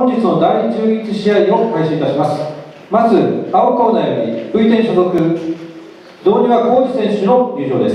本日の第11試合を開始いたします。まず、青コーナーより V 点所属、堂庭浩二選手の入場です。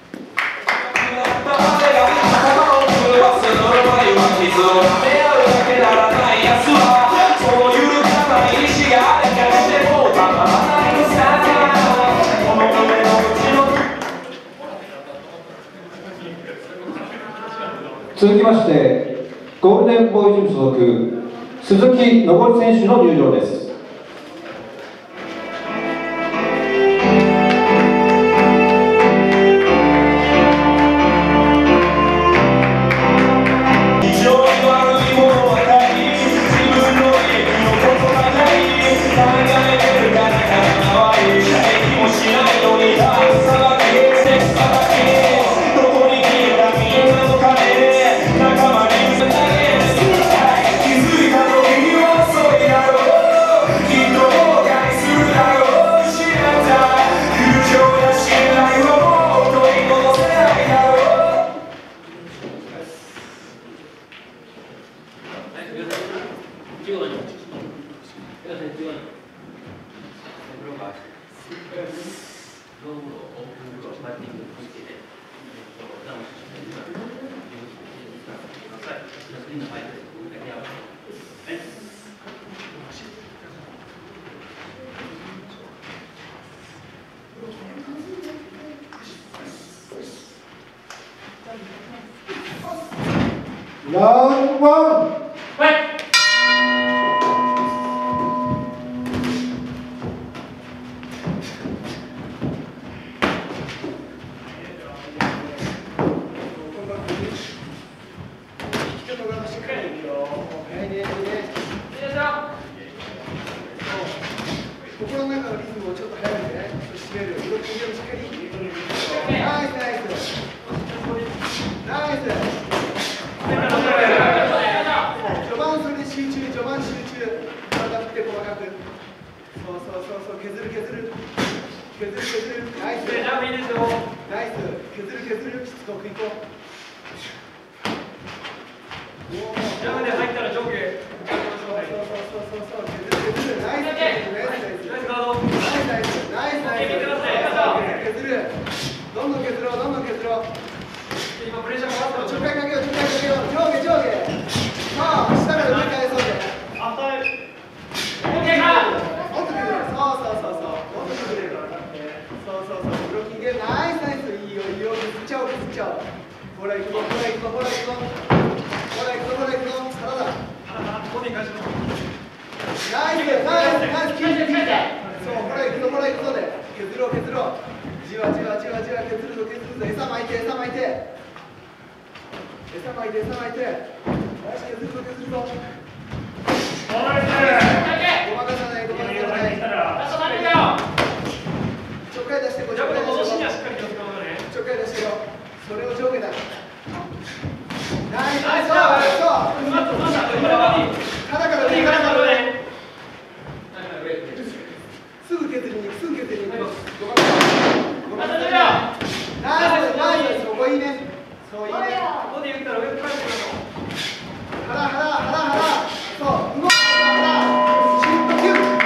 続きまして、ゴールデンボーイジム所属、鈴木昇選手の入場です。ラウンド1。 心の中のリズムをちょっと速めてね、締める。動きをしっかり。ナイスナイス。ナイス。序盤それで集中、序盤集中。体振って細かく。そう、削る。ナイス。ナイス。削る。しつこくいこう。 ジャムで入ったら上下。 そう、削る。ナイス。削る。どんどん削ろう。 今プレッシャーかかってる。 ちょっかいかけよう。上下。さあ、下から上返そうで。 反対。 もっと削る。もっと削る。そう。もっと削る。そう。ブロッキング。ナイス。いいよ。削っちゃおう。ほら行くぞ。体。 ボディ返しろ。 ナイス。そう、ほら行くぞで。削ろう。じわ削るぞ。餌巻いて。よし、削るぞ。ごまかさない。ちょっかい出してこい。 ジャムの戻しにはしっかり気を使うのね。 ちょっかい出してよ。それを上下だ。ナイス。肩から上。すぐ削りに行く。ナイス。そこいいね。そういいね。 ボディ打ったら上返してくるの。 腹。そう、動く。腹。シュッとキュッ。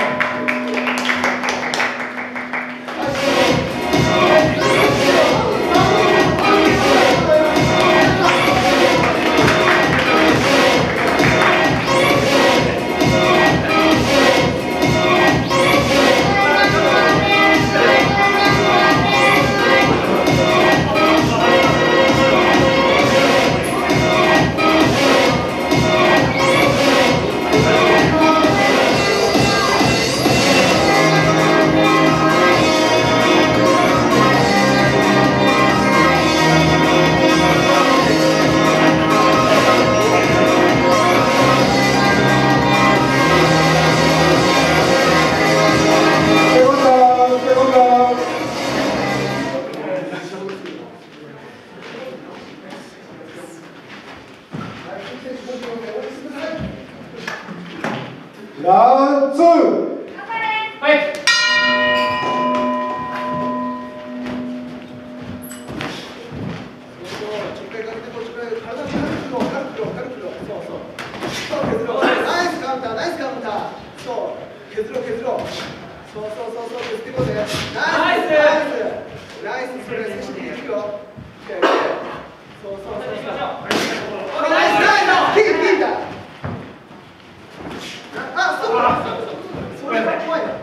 ラウンド2。 はい。 ちょっかいかけてこう、体軽く。そう。ナイス。 そう削ろう削ろう。そう削っていこうぜ。ナイスそれ選手できるよ。そうナイスキーだ。あ、ストップ。それは怖いな。はい、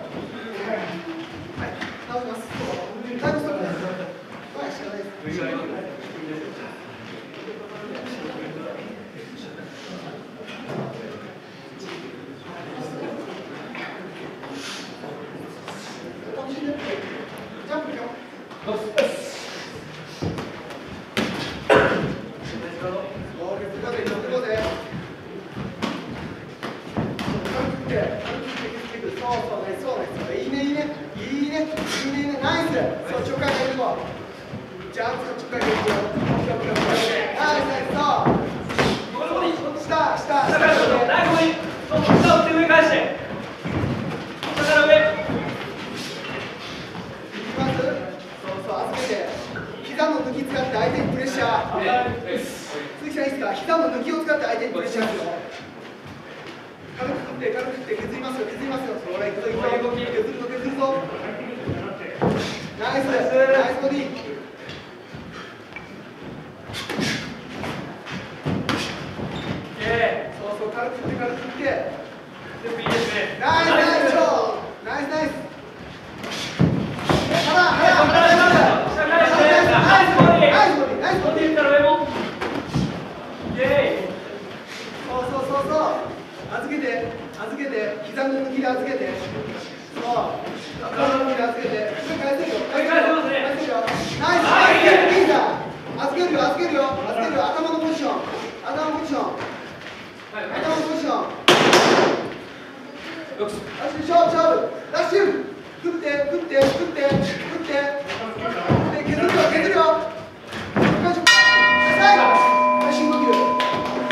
直します。タイムストップです。はい、知らないです。ジャンプよ。膝の抜き使って相手にプレッシャー。鈴木さんいいですか？膝の抜きを使って相手にプレッシャーするよ。軽く振って削りますよ。それいくぞ削るぞ。ナイスボディ。そう軽く振って全部いいですね。ナイス。預けて、膝の抜きで預けて、膝の抜きで預けて、返せるよ。ナイス、いいだ。預けるよ。頭のポジション。勝負。ダッシュ。振って削るよ。深呼吸。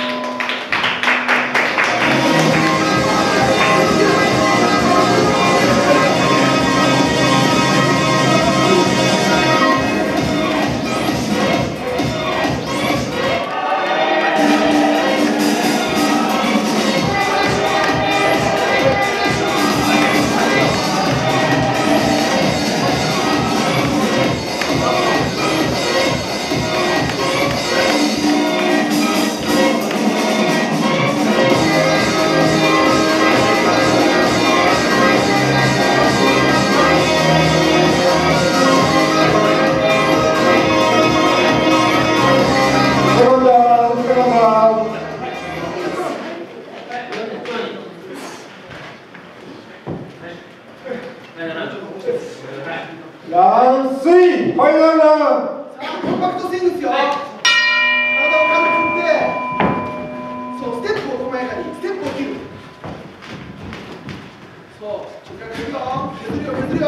ランスインファイナルラン。 コンパクトスイングですよ。体を軽く振って、ステップを細やかに、ステップを切る。直角削るよ。削るよ。体振って。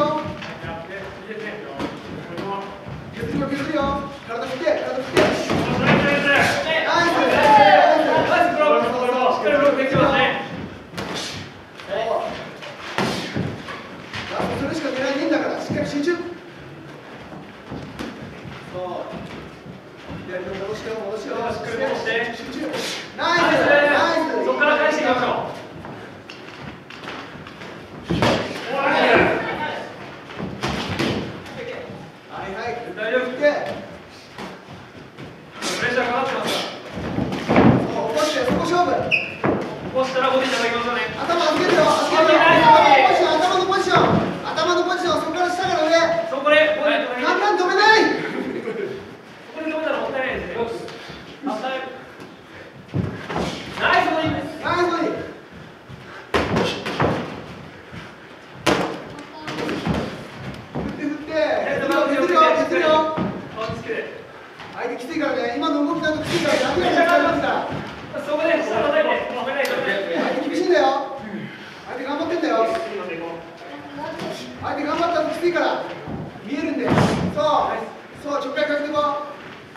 それしか狙いねえんだから、しっかり集中。左手を戻してよ。しっかり戻して。集中。ナイス。 そこから返していきましょう。 大丈夫。プレッシャーかかってますから。起こして、そこ勝負。 起こしたらボディいただきましょうね。 頭預けるよ。頭のポジション。そこから下から上。 そこでボディいただきましょう。 簡単に止めない。 ここで止めたらもったいないですね。ナイスボディです。削るよ。相手きついからね。今の動きだときついから楽に使いますから。 そこで下叩いて止めないとね。 相手厳しいんだよ。相手頑張ってんだよ。相手頑張ったときついから見えるんで。直角かけてこう。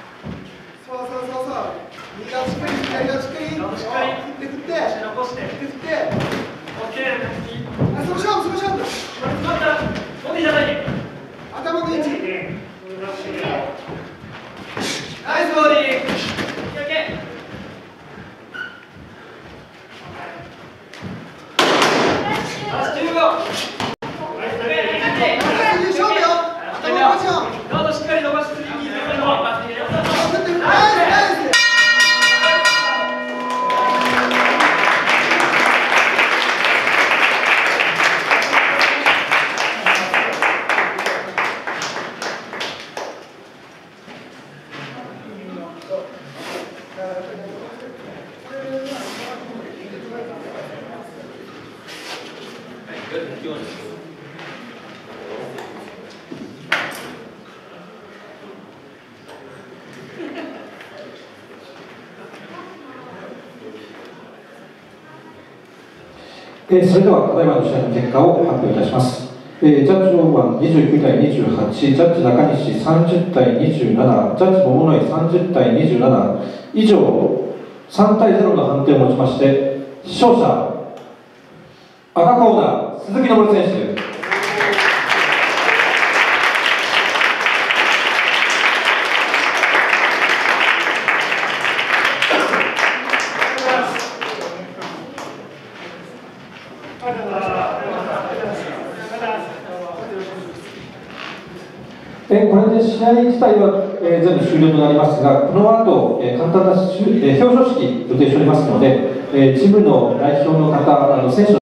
右側しっかり、左側しっかり。振って残して。オッケー。 そこ勝負。 詰まったらボディ叩いて。 頭の位置。 ナイスボディ。オッケー。 それではただいまの試合の結果を発表いたします。ジャッジ大盤29対28、ジャッジ中西30対27、ジャッジ桃野井30対27、以上3対0の判定をもちまして、勝者、赤コーナー、鈴木昇選手。これで試合自体は、全部終了となりますが、この後、簡単な表彰式予定しておりますので、チームの代表の方、選手の